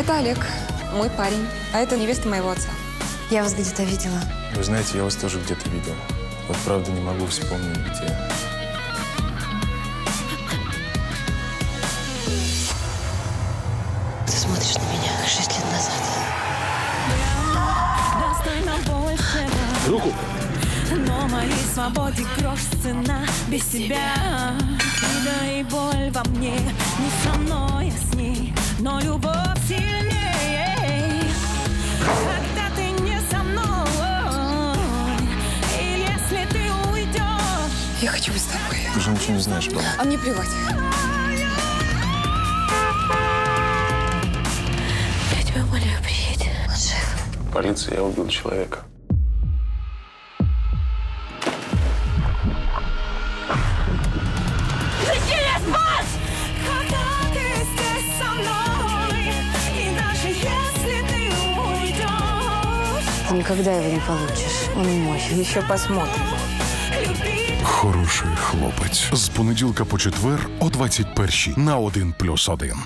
Это Олег, мой парень, а это невеста моего отца. Я вас где-то видела. Вы знаете, я вас тоже где-то видел. Вот правда не могу вспомнить, где. Ты смотришь на меня 6 лет назад. Руку! Но моей свободе грош цена без тебя. Обида и боль во мне, не со мной, а с ней. Но любовь сильнее, когда ты не со мной. И если ты уйдешь, Я хочу быть с тобой. Ты же ничего не знаешь, правда? А мне плевать. Я тебя умоляю, приедь. Он жив. Полиция, я убил человека. когда ты здесь со мной. И даже если ты уйдешь, Ты никогда его не получишь. Он мой. Еще посмотрим. любить. Хороший хлопець. З понеділка по четвер о 21:00 на 1+1.